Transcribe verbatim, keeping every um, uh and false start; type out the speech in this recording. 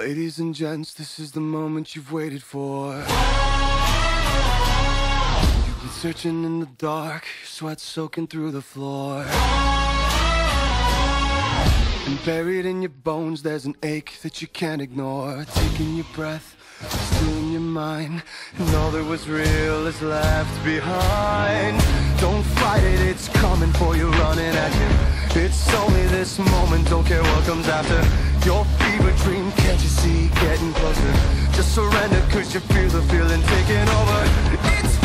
Ladies and gents, this is the moment you've waited for. You've been searching in the dark, sweat soaking through the floor. And buried in your bones, there's an ache that you can't ignore. Taking your breath, stealing your mind, and all that was real is left behind. Don't fight it, it's coming for you, running at you. It's only this moment, don't care what comes after. Your fever dream, can't you see, getting closer? Just surrender, cause you feel the feeling taking over. It's